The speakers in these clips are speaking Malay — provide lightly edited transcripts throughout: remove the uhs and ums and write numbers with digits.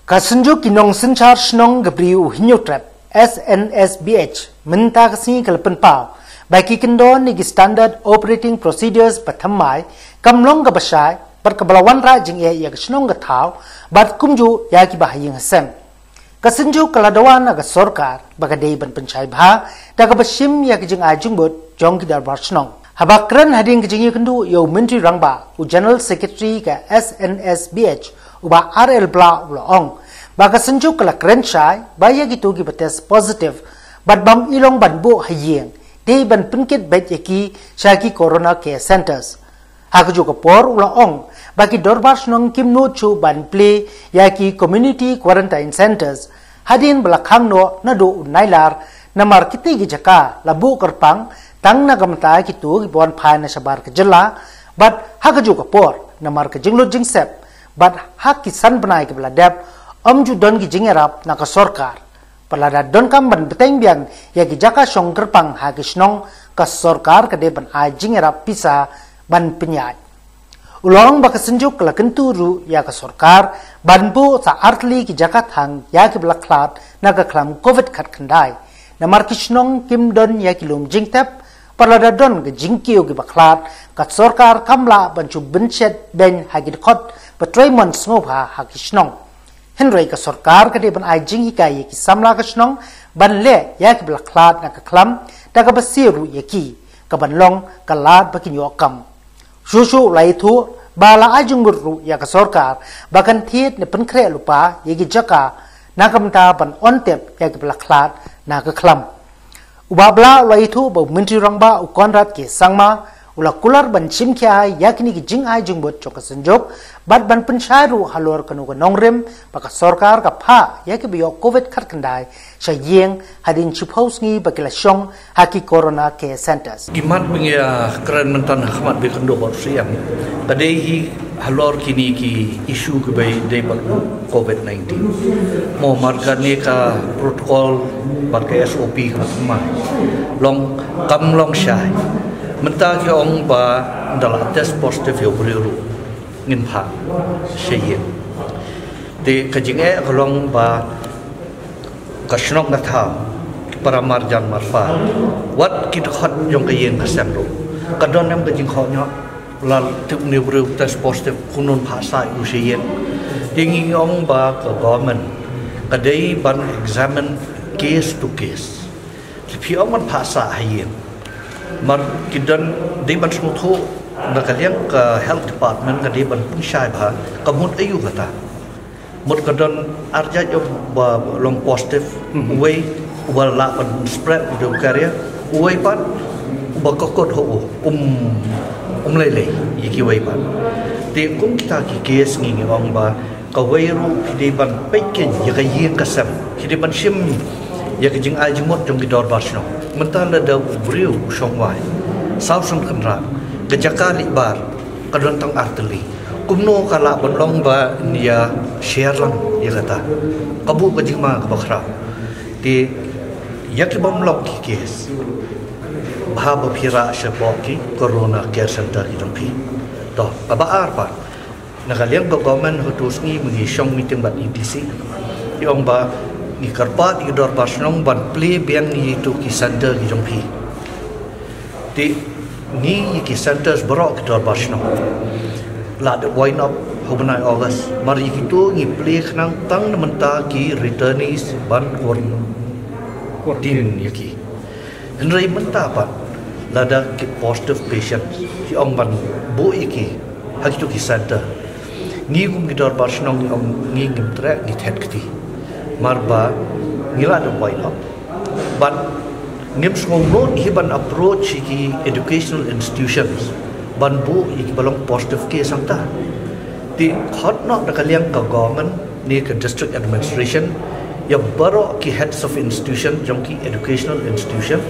Kasenjo kinong senchar snong gabriu hinyotrap SNSBH minta kasi kalpan pau bagi kendon nigi standard operating procedures patamai kamlong gabasai perkebelawan rajing ya snong gatau bat kumju ya ki bahayang hasem kasenjo kaladawan aga sorkar bagadei ban pencai bha daga basim ya kijing ajung bot jong ki darbar snong habakran hading kijing kendu yo menteri rangba u general secretary ka SNSBH uba RL bla ong baka senjuk kala krenchai baya gitu ki bates positive bat bam ilong ban bo hayeng dei ban pinkit bet yaki shaki corona care centers hakuju ko por ula ong baki dorbas nong kimno chu ban play yaki community quarantine centers hadin belakhang no nado nailar namar kiti gi jaka labu kerpang tang nagamta kitu gi bon phai na sabar ke jela bat hakuju ko por namar ke jinglo jingsep bat hak kisan banai ke beladap ju don gi jingerap na ka sorkar palada don kam ban beteng biang ya gi jaka song kerpang ha gi snong ka sorkar ka de ban a jingerap pisa ban penyai ulong ba ka senjuk la kenturu ya ka sorkar ban bu sa artli gi jaka thang ya gi blaklat na ka klam covid khat khandai na mar ki snong kim don ya ki lum jingtap palada don gi jingkiu gi baklat ka sorkar kamla ban chu benchet ben ha gi khot patremon sngopa ha ki snong Henry ka sorkar ka de ban ai jing ikai ki samla ka snong ban le ya ki blaklat na ka klam da ka basiru yaki ka ban long ka lat ba ki nyokam shushu lai thu bala ajung buru ya ka sorkar bakan thiet ne pen kre lupa yegi jaka na kamta ban ontep ya ki blaklat na ka klam ubabla lai thu ba menteri rangba u konrat ke sangma ula kular ban chim kya yakni ki jing ai jung bot chok sanjok bat ban pencharu halor kanu ka nongrem baka sorkar ka pha yak biyo covid khat kandai sha yeng hadin chuphaus ngi bakila shong haki corona care centers gimat bingia kran mentan khmat be kando bot siam kadai hi halor kini ki issue ke bai dei bak covid 19 mo markane ka protocol bak SOP ka ma long kam long shai mentah ki ong ba dalam test positif yo beriru ngin pha sheyen de kajinge kolong ba kasnok na tha para marjan marfa wat kit khat jong kayen kasem ro kadon nam kajing kho nyo lal tuk ni beriru test positif kunun pha sai u sheyen dingi ong ba ka government kadai ban examine case to case phi ong man pha sa hayen mar kidan di ban smuthu na kalian ke health department ka di ban punshai bha kamut ayu kata mut kadan arja jo ba long positive way wala ban spread do karya way pat ba kokot ho lele yiki way pat ti kum kita ki case ngi ong ba ka way ru di ban pekin ya ka yin kasam ki ban sim ya ka jing ai jimot jong ki dor basno mental da briu shongwai sau song kanra kejaka libar kadon tang arteli kumno kala bonlong ba nia share lang ya kata kabu ka jingma ka bakhra ti yak bom lok ki kes bha ba phira shabo ki corona care center ki dongpi to aba arpa nakaliang ko government hutus ni magi shong meeting bat EDC yong ba ni karpat ni dor basnong ban play biang ni tu ki center ki jongpi ti ni ki centers borok ki dor basnong la de wine up hobnai august mari ki tu ni play khnang tang menta ki returnees ban quarantine yaki henry menta pa lada ki positive patients ki ong ban bu iki hak tu ki center ni kum ki dor basnong ong ni ngim tre ni thet kti marba ngila do boy up but ngim smongno hiban approach ki educational institutions banbu ik balong positive case sangta ti khot no da kaliang ka government ni ka district administration ya baro ki heads of institution jong ki educational institutions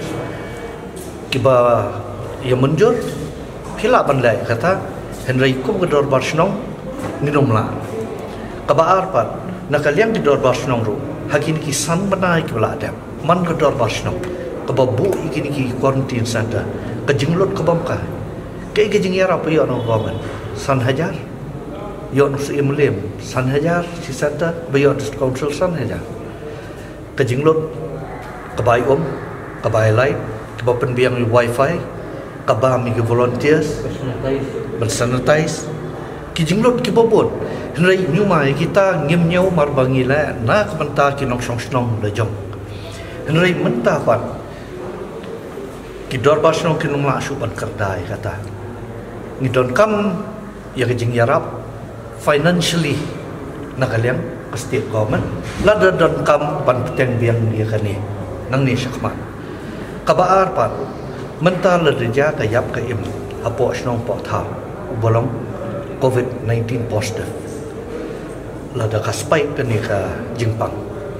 ki ba ya munjur phila ban lai kata henry kum gador barsnong ninomla ka ba arpat nakaliang di dor basnong ro hakini ki san banai ki bala adam man ka dor basnong ka babu ikini ki quarantine center ka jinglot ka bam ka ke jing yara pa yo no government san hajar yon si imlem san hajar si santa bayon council san hajar ke jinglot ke bai ke bai light ke penbiang wifi ke bami ke volunteers bersanitize ki jinglot ki bobot henry nyumai kita ngim nyau mar bangila na kementa ki nong song snong le jong henry menta pat ki dor basnong ki nong la su ban kardai kata ngidon kam ya ke jing yarap financially nakaliang ke state government lada don kam ban peteng biang dia kani nang ni syakmat kabaar pat mental reja ka yap ka im apo snong po tha bolong COVID-19 positive lada ka spike kani ka jingpang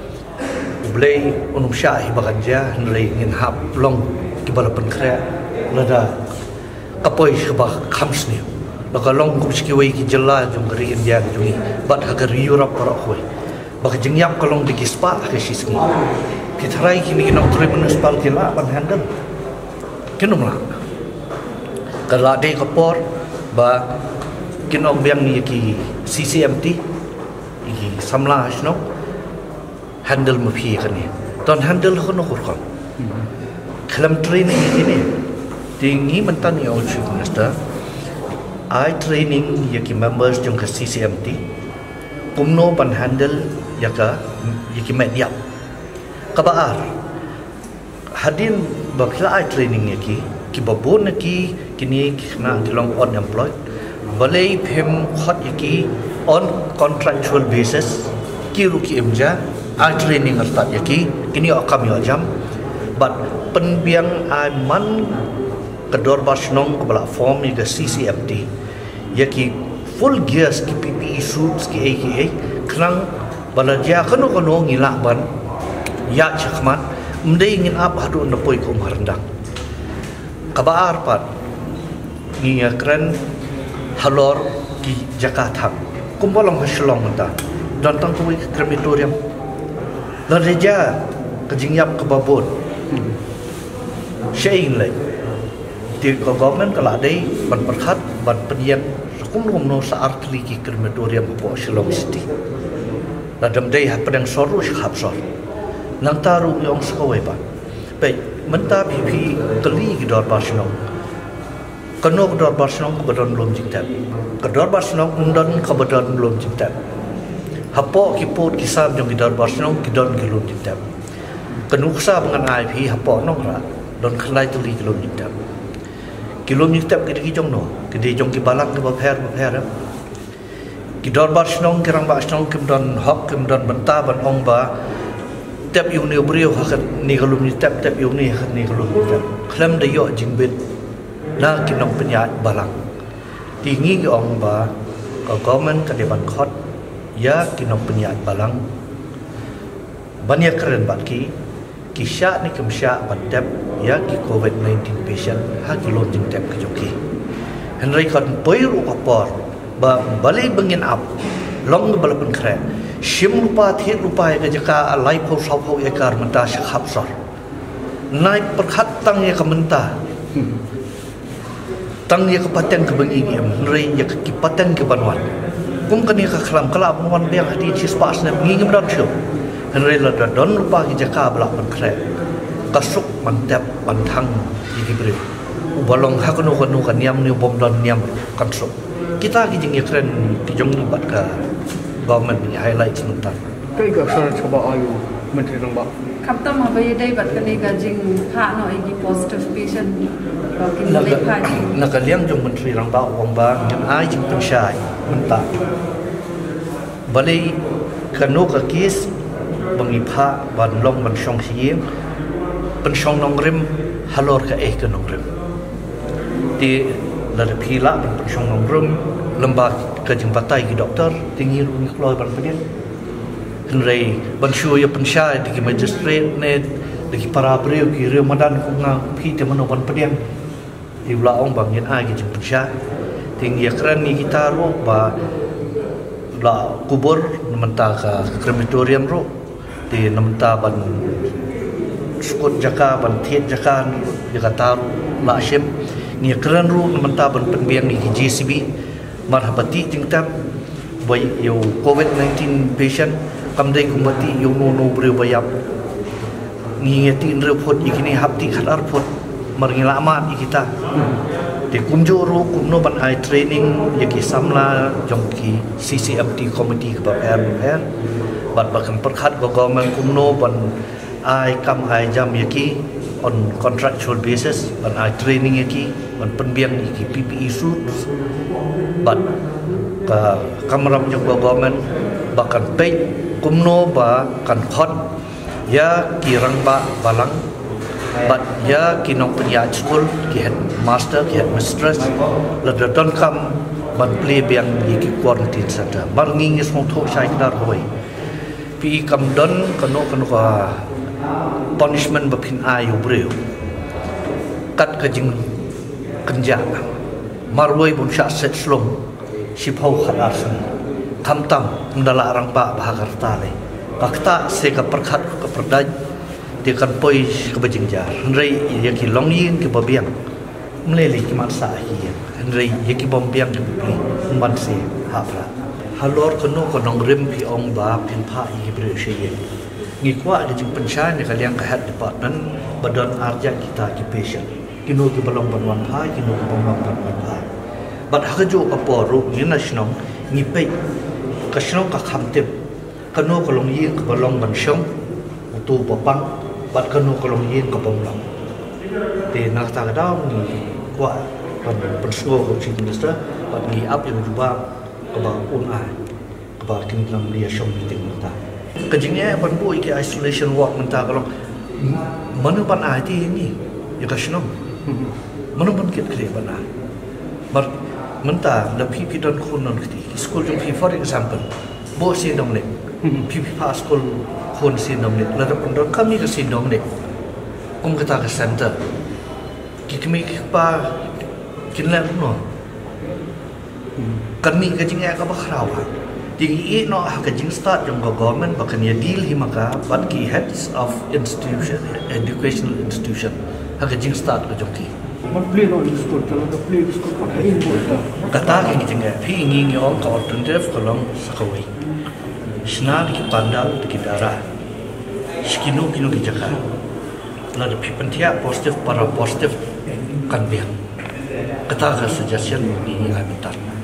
ublay unum syah ibaganja nlay ngin hap long kibalapan krea lada kapoy ba khamsni baka long kumski wai ki jalla jong gari India jongi bat hagar Europe para khoi baka jingyap kalong di kispa ke sisni kitharai kini kinok tre municipal kila ban handle kinum la kala de kapor ba kinok biang ni ki CCMT ki samla hasno handle maphi kani ton handle kono khor khalam training ini tinggi mentan ya chief minister I training yaki members jong ke CCMT kumno ban handle yaki media kabaar hadin bakla I training yaki ki babon ki kini na dilong unemployed balai phem khot yaki on contractual basis ki ruki imja I training altat yaki kini akam yo jam but penbiang I man kedor basnong ke platform ni ke CCMT yaki full gears ki PPE suits ki AKA kerang balaja kano ngilak ban ya chakmat mdai ngin ap hadu napoi ko marandang kabaar pat ngi kran halor ki Jakarta kumbolong haslong ta dan tang ko crematorium balaja kejingyap ke babon shaing lai di government kala dai ban perkhat ban pendiang kum no saar kli ki crematorium po Shillong City ladam dai ha pedang soru khap sor nang taru yong skawai ba pe menta pipi kli ki dor basnong kano dor basnong ko badon lom jingtat ka dor basnong undon ko badon lom jingtat hapo ki pot ki sam jong ki dor basnong ki don ki lom jingtat kanuksa bangan IP hapo nong ra don khlai tuli ki lom jingtat kilometer ke jong no ke di jong ki balak ke baper ki dor basnong kirang basnong kim don hok kim don benta ban ong ba tep yu ne brio hakat ni galum ni tep yu ni hakat ni galum ni tep klam de yo jingbet na ki nong penyat balang tingi ki ong ba ka government ka de ban khot ya ki nong penyat balang banyak keren bat ki sya ni kim sya ban tep ya ki COVID-19 patient ha ki lon jing tep ke joki henry kan poiru kapor ba balai bengin up long balapan kre shim lupa thi lupa ke jaka lai pho sau pho ekar menta shakhap sor nai perkhat tang ya kamenta tang ya kapateng ke bengi henry ya ki pateng ke banwan kum kani ka khlam kala banwan biang hati chi spas na bengi ngam dot sho henry la don lupa ki jaka balapan kre kasuk mantap pantang di beri balong hakunu kan niam ni bom don niam kasuk kita ki jing keren ki jong ni bat ka government ni highlight sebentar kai ka sar coba ayu menteri nang ba kaptam habai dai bat ka ni ka jing pha no igi positive patient ba kin dai pha nak liang jong menteri rang ba wang ba yang ai jing pensyai mentah balai kanu ka kes bangi pha ban long ban song sieng pensyong nongrim halor ka ke nongrim di lar phila pensyong nongrim lembak ke jembatai ki doktor tinggi ru kloi ban pedian henrei ban shu ya pensyai di magistrate ne di para breu ki re madan ku nga phi te mano ban pedian di ula ong bang yen ai ki jem pensyai tinggi kran ni kita ro ba la kubur nementa ka crematorium ro di nementa ban skut jaka ban thiet jaka jaka taru la shem ni kran ru nementa ban penbiang ni JCB marhabati jingtam bay yo COVID-19 patient kam dei kumati yo no breu bayap ngi ngeti nre phot ikini hapti khalar phot marngi lama ikita de kumjoro kumno ban ai training yaki samla jongki CCMT committee ba air bat bakam perkhat go government kumno ban ai kam ai jam yaki on contractual basis ban ai training yaki ban penbiang yaki PPE suits bat ka kamram jong go government bakan pay kumno ba kan khot ya kirang ba balang but ya kinong penyat school ki head master ki head mistress la don kam ban play biang ki quarantine center bar ngi ngi smong tho sai dar hoi pi kam don kano ka punishment ba phin ai ubreu kat ka jing kenja marwoi bun sha set slom si phau khalar san tham tam ndala rang pa bhagarta le pakta se ka perkhat ka perdaj dia kan poi ke bajing jar rei ya ki long yin ke babiang mleli ki mat sa hi rei ya ki bombiang ke bli man se hafra halor kono konong rim pi ong ba pin pha hi bre she ye ngi kwa de jing penshan ne kaliang ka head department badon arja kita ki patient kino ki balong banwan pha kino ki bong banwan pha bat ha jo ka por ru ni na shnong ngi pe ka shnong ka kham te kono ko long yin ka balong ban shong tu papang bat kanu kolong yin ka bom long te nak ta da ni kwa ban pensuo ko chief minister bat ngi up yang juba ka ba un ai ka ba kin lam dia shom meeting ta ka jingnya ban bu ki isolation walk menta kolong manu ban ai ti ni ya ka shnom manu ban kit kre ban ai bar menta da pi don khon non kti school jong pi for example bo sin dong le pi pa schoolคนสินอมเน็ตแล้วคนเราก็มีกสินอมเน็ตกุมกตากเซ็นเตอร์กิจมีปากินแล้วเนาะกันมีกจิงแอกก็บ้าคราวอ่ะจริงอีเนาะหากจิงสตาร์ทยังก็ government บักเนี่ยดีลหิมะกาบัดกี heads of institution educational institution หากจิงสตาร์ทก็จงกีมันเปลี่ยนออกจากสกุลแต่เราจะเปลี่ยนสกุลอะไรอีกบ่อยกตากิจงแอกพี่งิงยองก็ alternative ก็ลองสักวันSenang di pandal di darah, skino ki jaga. Lalu pipentia positif para positif kan biang. Kata suggestion ini yang minta.